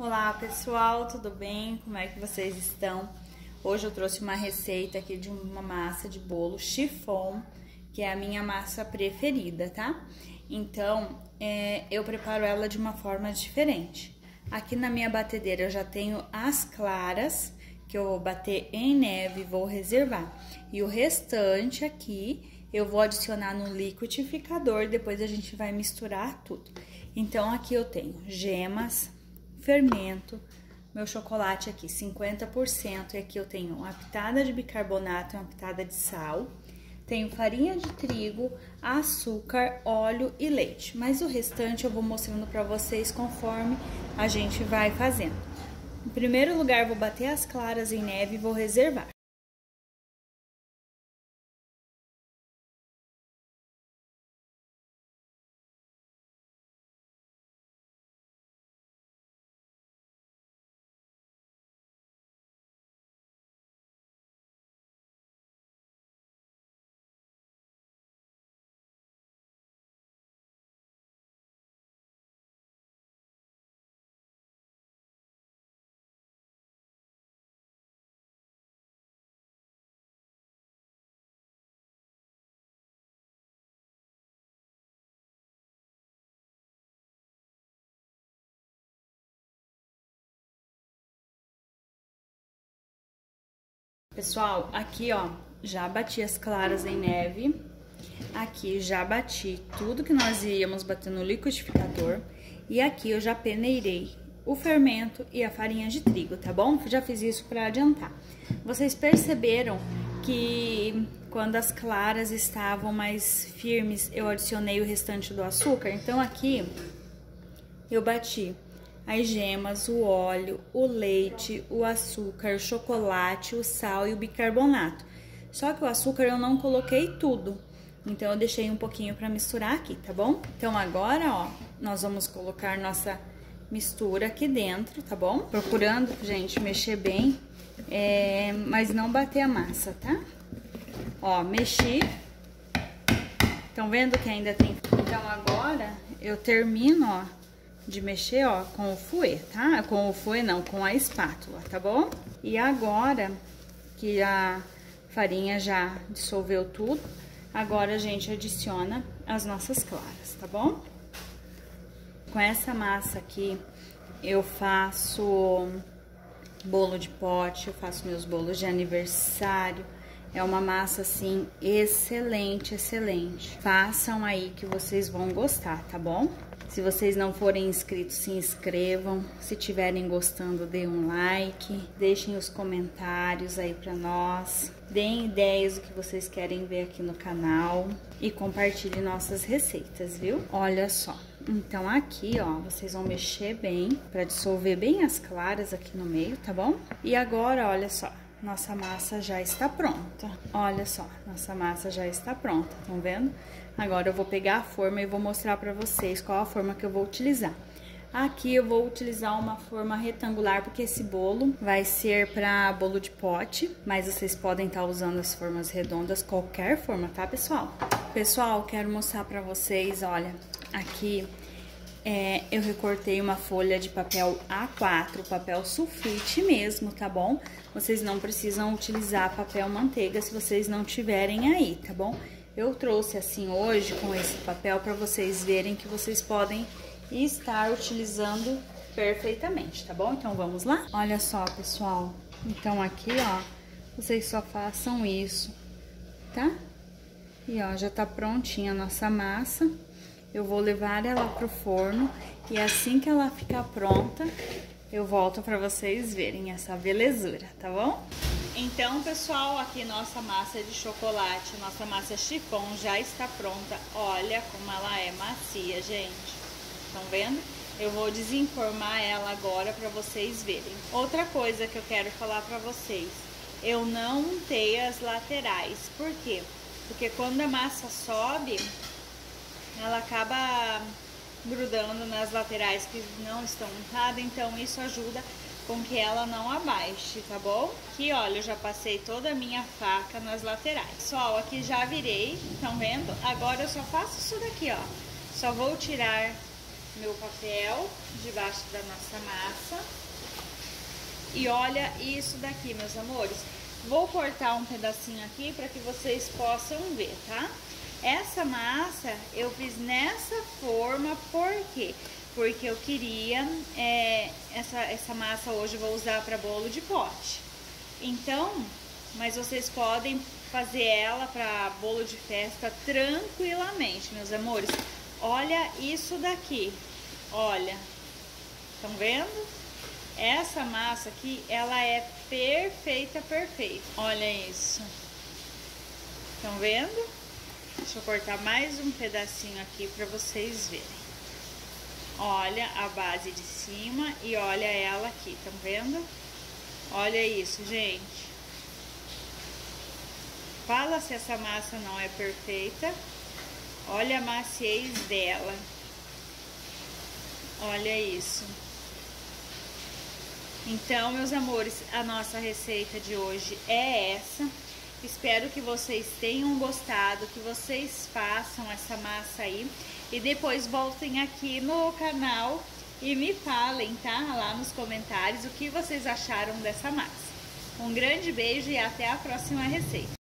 Olá pessoal, tudo bem? Como é que vocês estão? Hoje eu trouxe uma receita aqui de uma massa de bolo chiffon, que é a minha massa preferida, tá? Então, eu preparo ela de uma forma diferente. Aqui na minha batedeira eu já tenho as claras, que eu vou bater em neve e vou reservar. E o restante aqui eu vou adicionar no liquidificador, depois a gente vai misturar tudo. Então, aqui eu tenho gemas, fermento, meu chocolate aqui 50%, e aqui eu tenho uma pitada de bicarbonato e uma pitada de sal, tenho farinha de trigo, açúcar, óleo e leite, mas o restante eu vou mostrando para vocês conforme a gente vai fazendo. Em primeiro lugar, vou bater as claras em neve e vou reservar. Pessoal, aqui ó, já bati as claras em neve, aqui já bati tudo que nós íamos bater no liquidificador e aqui eu já peneirei o fermento e a farinha de trigo, tá bom? Já fiz isso para adiantar. Vocês perceberam que quando as claras estavam mais firmes, eu adicionei o restante do açúcar? Então aqui eu bati as gemas, o óleo, o leite, o açúcar, o chocolate, o sal e o bicarbonato. Só que o açúcar eu não coloquei tudo, então eu deixei um pouquinho para misturar aqui, tá bom? Então agora, ó, nós vamos colocar nossa mistura aqui dentro, tá bom? Procurando, gente, mexer bem, mas não bater a massa, tá? Ó, mexi. Estão vendo que ainda tem... Então agora eu termino, ó, de mexer, ó, com o fouet, tá? Com o fouet não, com a espátula, tá bom? E agora que a farinha já dissolveu tudo, agora a gente adiciona as nossas claras, tá bom? Com essa massa aqui, eu faço bolo de pote, eu faço meus bolos de aniversário. É uma massa, assim, excelente, excelente. Façam aí que vocês vão gostar, tá bom? Se vocês não forem inscritos, se inscrevam. Se estiverem gostando, dê um like. Deixem os comentários aí pra nós. Deem ideias do que vocês querem ver aqui no canal. E compartilhem nossas receitas, viu? Olha só. Então, aqui, ó, vocês vão mexer bem pra dissolver bem as claras aqui no meio, tá bom? E agora, olha só. Nossa massa já está pronta. Olha só, nossa massa já está pronta, estão vendo? Agora eu vou pegar a forma e vou mostrar para vocês qual a forma que eu vou utilizar. Aqui eu vou utilizar uma forma retangular, porque esse bolo vai ser para bolo de pote, mas vocês podem estar usando as formas redondas, qualquer forma, tá, pessoal? Pessoal, quero mostrar para vocês, olha, aqui... eu recortei uma folha de papel A4, papel sulfite mesmo, tá bom? Vocês não precisam utilizar papel manteiga se vocês não tiverem aí, tá bom? Eu trouxe assim hoje com esse papel para vocês verem que vocês podem estar utilizando perfeitamente, tá bom? Então vamos lá? Olha só, pessoal, então aqui, ó, vocês só façam isso, tá? E ó, já tá prontinha a nossa massa. Eu vou levar ela pro forno e assim que ela ficar pronta, eu volto para vocês verem essa belezura, tá bom? Então, pessoal, aqui nossa massa de chocolate, nossa massa chiffon já está pronta. Olha como ela é macia, gente. Estão vendo? Eu vou desenformar ela agora para vocês verem. Outra coisa que eu quero falar para vocês, eu não untei as laterais. Por quê? Porque quando a massa sobe, ela acaba grudando nas laterais que não estão untadas, então isso ajuda com que ela não abaixe, tá bom? Aqui, olha, eu já passei toda a minha faca nas laterais. Pessoal, aqui já virei, estão vendo? Agora eu só faço isso daqui, ó. Só vou tirar meu papel debaixo da nossa massa. E olha isso daqui, meus amores. Vou cortar um pedacinho aqui para que vocês possam ver, tá? Essa massa eu fiz nessa forma, por quê? Porque eu queria, essa massa hoje eu vou usar para bolo de pote. Então, mas vocês podem fazer ela para bolo de festa tranquilamente, meus amores. Olha isso daqui, olha, estão vendo? Essa massa aqui, ela é perfeita, perfeita. Olha isso, estão vendo? Deixa eu cortar mais um pedacinho aqui para vocês verem. Olha a base de cima e olha ela aqui, estão vendo? Olha isso, gente. Fala se essa massa não é perfeita. Olha a maciez dela. Olha isso. Então, meus amores, a nossa receita de hoje é essa. Espero que vocês tenham gostado, que vocês façam essa massa aí. E depois voltem aqui no canal e me falem, tá? Lá nos comentários o que vocês acharam dessa massa. Um grande beijo e até a próxima receita.